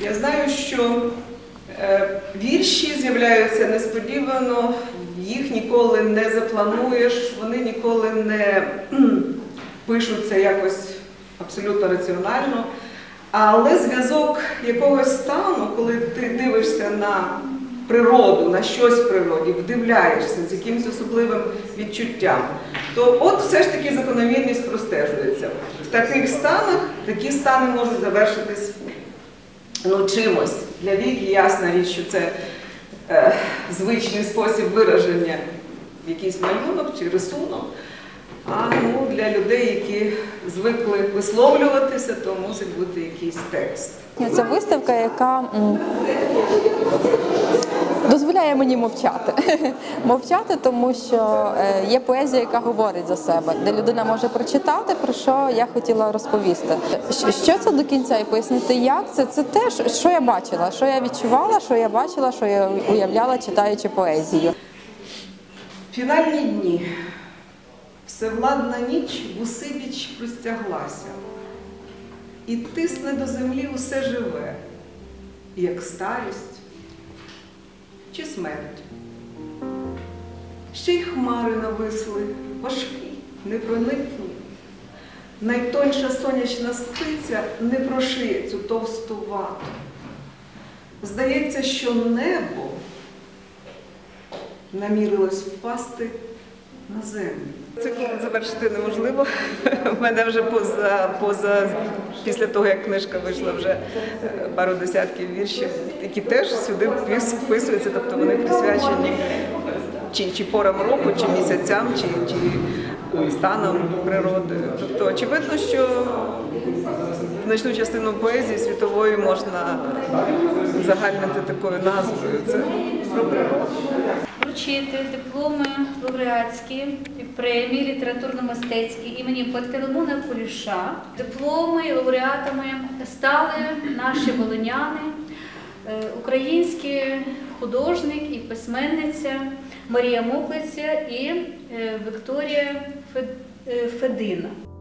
Я знаю, що вірші з'являються несподівано, їх ніколи не заплануєш, вони ніколи не пишуться якось абсолютно раціонально. Але зв'язок якогось стану, коли ти дивишся на природу, на щось в природі, вдивляєшся з якимось особливим відчуттям, то от все ж таки закономірність простежується. В таких станах такі стани можуть завершитись чимось. Для віки ясна річ, що це звичний спосіб вираження, якийсь малюнок чи рисунок. А для людей, які звикли висловлюватися, то мусить бути якийсь текст. Це виставка, яка дозволяє мені мовчати. Мовчати, тому що є поезія, яка говорить за себе, де людина може прочитати, про що я хотіла розповісти. Що це до кінця і пояснити, як це? Це те, що я бачила, що я відчувала, що я бачила, що я уявляла, читаючи поезію. Фінальні дні. Всевладна ніч в усибіч простяглася, і тисне до землі усе живе, як старість чи смерть. Ще й хмари нависли, важкі, непроникні. Найтонша сонячна спиця не прошиє цю товсту вату. Здається, що небо намірилось впасти на землю. Цикл завершити неможливо. У мене вже після того, як книжка вийшла, вже пару десятків віршів, які теж сюди вписуються, тобто вони присвячені чи порам року, чи місяцям, чи станам природи. Тобто очевидно, що значну частину поезії світової можна узагальнити такою назвою. Це про природу. Вручити дипломи лауреатські, премії літературно-мистецькі імені Пантелеймона Куліша. Дипломи лауреатами стали наші волиняни, український художник і письменниця Марія Муклиця і Вікторія Федина.